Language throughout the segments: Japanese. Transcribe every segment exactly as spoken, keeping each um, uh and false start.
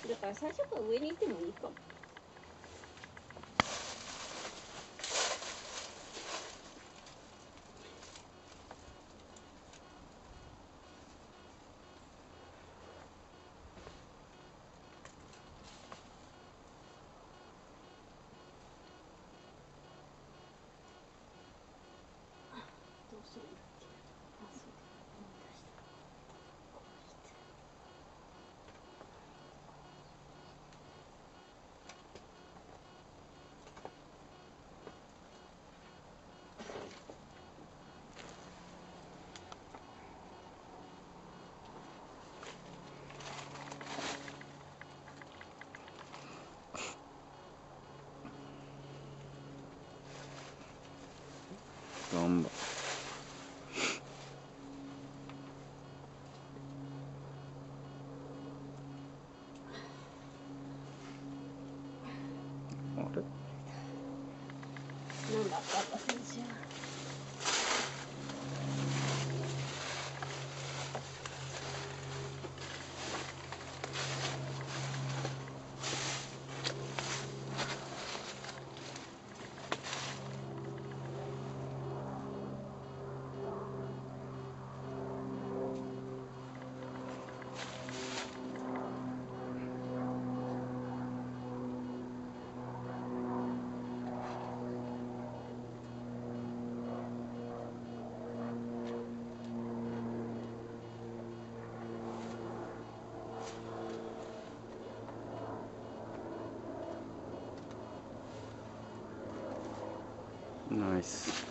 だから最初から上に行ってもいいかも。どうするんだっけ。あ、そうだ。思い出した。こうして。 頑張れ。あれ？ なんだったか先生は。 ナイス。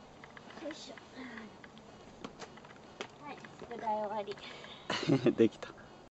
よいしょ。はい、宿題終わり。 できた。